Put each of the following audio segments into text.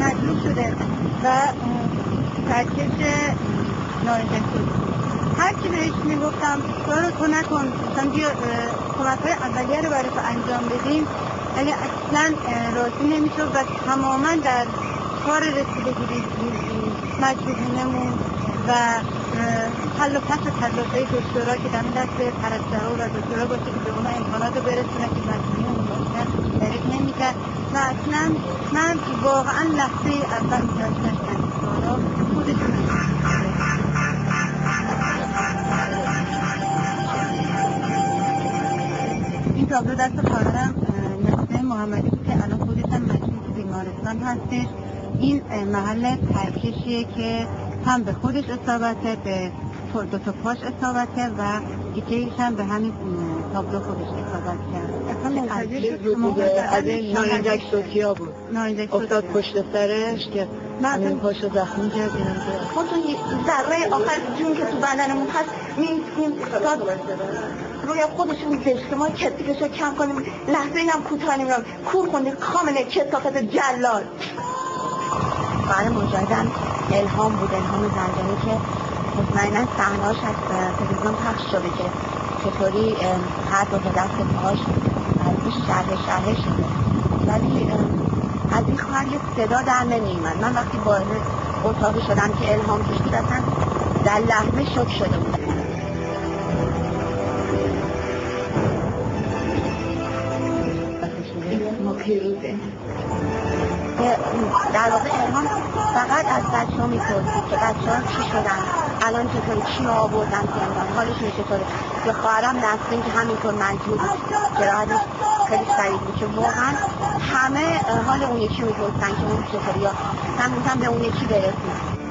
مجروح شده و ترکش نارنجک شده. هر چی بهش میگفتم تو نکن، مثلا بیا کمک‌های اولیه رو برای تو انجام بدیم، ولی اصلا راضی نمیشد و تماما در کار رسیدگی مجروحونمون و حل و پس تدارک‌های دکترا که دم دست پرستارا و دکترا باشه که به اونا امکانات رو برسونه که مجروحون باشن درک نمی‌کرد و اصلا من واقعا لحظه اول می‌داشتم که دکترا خودشون این تابلو دست خواهرم نسیم محمدی بود که الان خودش هم مجروح تو بیمارستان هستش. این محل ترکشیه که هم به خودش اصابته، به دو تا پاش اصابته و تیکه‌ایش هم به همین تابلو خودش اصابت کرد. اصلا منفجر شد. از این نارنجک سوتیا بود. نارنجک افتاد پشت سرش که همین پاشو زخمی کرد. خودتون ذره آخر جون که تو بدنمون هست این روی خودش میگذاشت که ما کتیکش رو کم کنیم، لحظه اینم کوتاه نمیرم کور کنیم کامله کتافت جلال. برای مجاهدم الهام بود، الهام زندانی که مطمئنا صحنه‌اش از تلویزیون پخش شده که چطوری هر دو تا دست پاهاش از شرح شده، ولی از این خواهر یه صدا در نمی‌اومد. من وقتی وارد اتاقی شدم که الهام توش بود اصلا در لحظه شوک شده بود. ما پیروزه در واقع الهام فقط از بچه ها میپرسید که بچه ها چی شدن، الان چطوری، چی ها آوردن زندان، حالشون چطوره. به خواهرم نسرین که همینطور مجروح جراحتش خیلی شدید بود که واقعا همه حال اون یکی میپرسن که اون چطوری، یا هم به اون یکی برسید.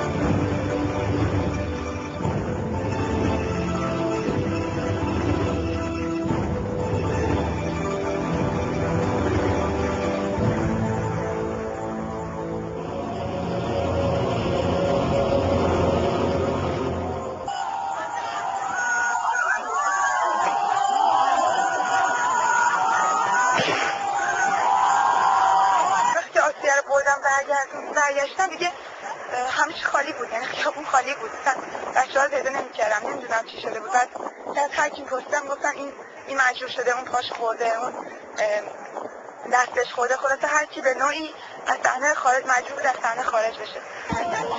برگشتم دیگه همش خالی بود، یعنی خیابون خالی بود، بچه‌ها رو پیدا نمی‌کردم، نمی‌دونم چی شده بود. بعد از هر کی پرسیدم گفتن این مجروح شده، اون پاش خورده، اون دستش خورده، خلاصه هر کی به نوعی از صحنه خارج مجبور بود از صحنه خارج بشه.